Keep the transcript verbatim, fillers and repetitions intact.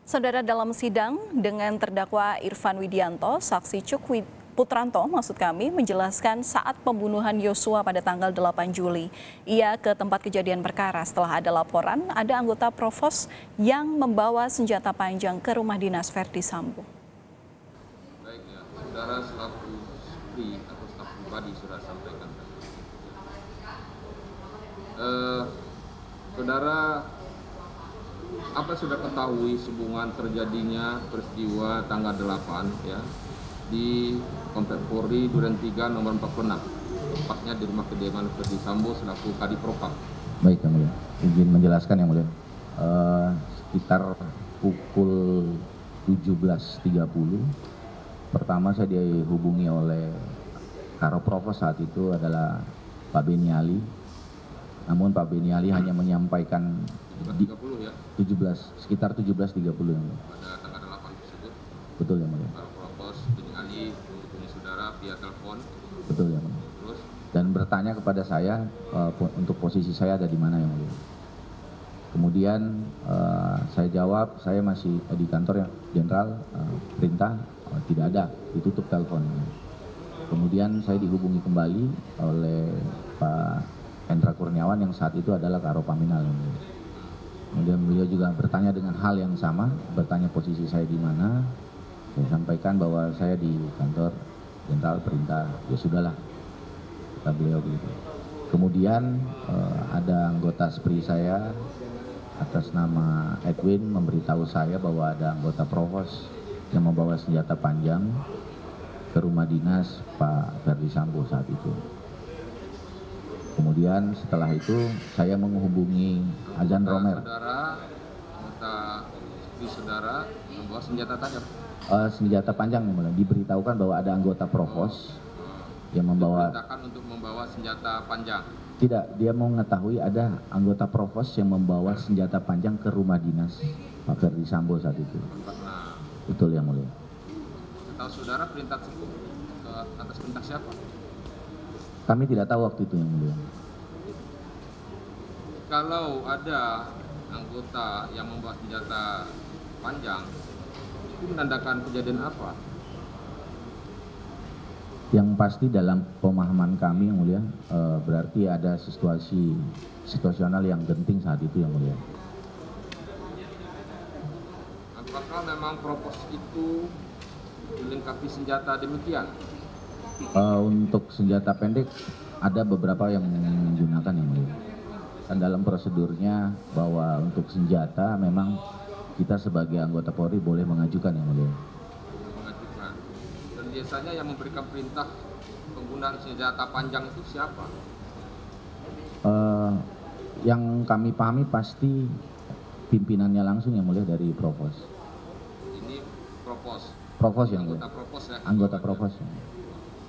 Saudara, dalam sidang dengan terdakwa Irfan Widianto, saksi Cuk Wid- Putranto maksud kami menjelaskan saat pembunuhan Yosua pada tanggal delapan Juli. Ia ke tempat kejadian perkara setelah ada laporan ada anggota Provos yang membawa senjata panjang ke rumah dinas Verdi Sambo. Baik ya, saudara selaku pri atau staf pribadi sudah sampaikan tadi. Eh, saudara, apa sudah ketahui hubungan terjadinya peristiwa tanggal delapan ya di Komplek Polri Duren tiga nomor empat puluh enam, tepatnya di rumah kediaman Verdi Sambo selaku Kadipropam. Baik yang mulia, izin menjelaskan yang mulia. Uh, sekitar pukul tujuh belas tiga puluh pertama saya dihubungi oleh Karo Provos saat itu adalah Pak Beni Ali. Namun Pak Beni Ali hanya menyampaikan di tiga puluh ya, tujuh belas, sekitar tujuh belas tiga puluh yang mulia. pada tanggal delapan tersebut. Betul yang mulia. Karo Provos Beni Ali menghubungi saudara via telepon. Betul yang mulia. Terus Dan bertanya kepada saya uh, po- untuk posisi saya ada di mana yang mulia. Kemudian uh, saya jawab saya masih di kantor yang jenderal, uh, perintah uh, tidak ada, ditutup teleponnya. Kemudian saya dihubungi kembali oleh Pak Hendra Kurniawan yang saat itu adalah Karo Paminal yang mulia. Kemudian beliau juga bertanya dengan hal yang sama, bertanya posisi saya di mana. Saya sampaikan bahwa saya di kantor jenderal, perintah, ya sudahlah, kata beliau begitu. Kemudian eh, ada anggota S P R I saya atas nama Edwin memberitahu saya bahwa ada anggota Provos yang membawa senjata panjang ke rumah dinas Pak Verdi Sambo saat itu. Kemudian setelah itu saya menghubungi Azan Romer. saudara, anggota di saudara membawa senjata tajam. Eh, senjata panjang yang mulia, diberitahukan bahwa ada anggota Provos yang membawa. Diperintahkan untuk membawa senjata panjang. Tidak, dia mau mengetahui ada anggota Provos yang membawa senjata panjang ke rumah dinas Pak Verdi Sambo saat itu. Nah, Betul yang mulia. tahu saudara perintah tersebut ke atas perintah siapa? Kami tidak tahu waktu itu yang mulia. Kalau ada anggota yang membawa senjata panjang, itu menandakan kejadian apa? Yang pasti dalam pemahaman kami yang mulia, eh, berarti ada situasi situasional yang genting saat itu yang mulia. Apakah memang Provos itu dilengkapi senjata demikian? Eh, untuk senjata pendek ada beberapa yang menggunakan yang mulia. Dan dalam prosedurnya bahwa untuk senjata memang kita sebagai anggota Polri boleh mengajukan yang mulia. Mengajukan. Dan biasanya yang memberikan perintah penggunaan senjata panjang itu siapa? Eh, yang kami pahami pasti pimpinannya langsung yang mulia dari Provos. Ini Provos. Provos yang mulia. Anggota Provos ya. Anggota Provos.